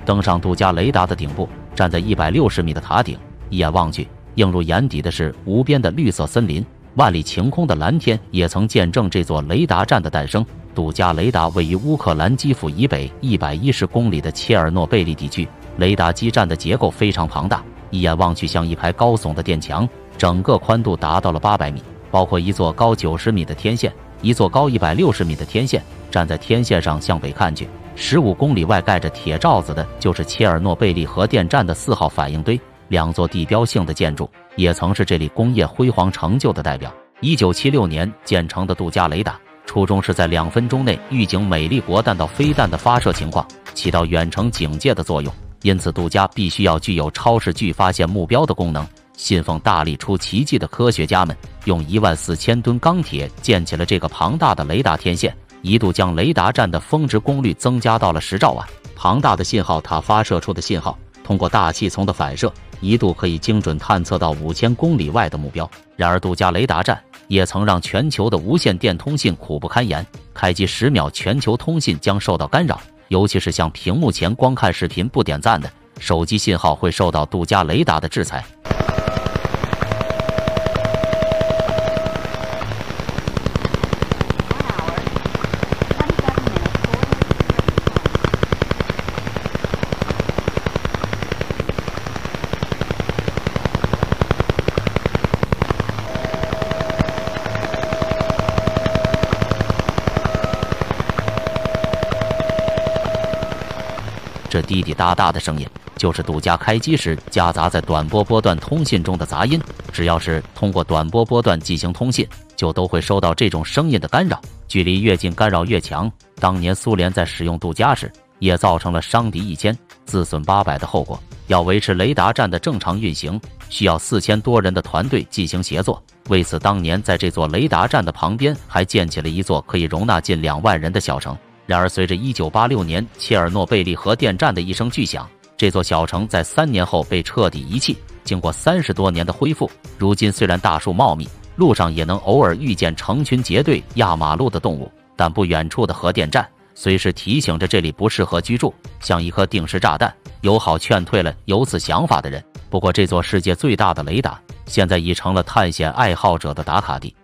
登上杜加雷达的顶部，站在160米的塔顶，一眼望去，映入眼底的是无边的绿色森林，万里晴空的蓝天也曾见证这座雷达站的诞生。杜加雷达位于乌克兰基辅以北110公里的切尔诺贝利地区，雷达基站的结构非常庞大，一眼望去像一排高耸的殿墙，整个宽度达到了800米，包括一座高90米的天线，一座高160米的天线。站在天线上向北看去，15公里外盖着铁罩子的就是切尔诺贝利核电站的4号反应堆。2座地标性的建筑也曾是这里工业辉煌成就的代表。1976年建成的杜加雷达，初衷是在2分钟内预警美利国弹道飞弹的发射情况，起到远程警戒的作用。因此，杜加必须要具有超视距发现目标的功能。信奉大力出奇迹的科学家们，用14000吨钢铁建起了这个庞大的雷达天线，一度将雷达站的峰值功率增加到了10兆瓦。庞大的信号塔发射出的信号，通过大气层的反射，一度可以精准探测到5000公里外的目标。然而，杜加雷达站也曾让全球的无线电通信苦不堪言，开机10秒，全球通信将受到干扰，尤其是向屏幕前观看视频不点赞的手机信号会受到杜加雷达的制裁。这滴滴答答的声音，就是杜加开机时夹杂在短波段通信中的杂音。只要是通过短波段进行通信，就都会收到这种声音的干扰，距离越近干扰越强。当年苏联在使用杜加时，也造成了伤敌1000、自损800的后果。要维持雷达站的正常运行，需要4000多人的团队进行协作。为此，当年在这座雷达站的旁边还建起了一座可以容纳近2万人的小城。然而，随着1986年切尔诺贝利核电站的一声巨响，这座小城在3年后被彻底遗弃。经过30多年的恢复，如今虽然大树茂密，路上也能偶尔遇见成群结队压马路的动物，但不远处的核电站随时提醒着这里不适合居住，像一颗定时炸弹，友好劝退了有此想法的人。不过，这座世界最大的雷达现在已成了探险爱好者的打卡地。